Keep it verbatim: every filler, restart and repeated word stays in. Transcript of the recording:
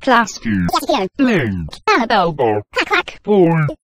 Klasky, Yes, here. Blind, Annabelle. Bob, Quack, quack. Boy.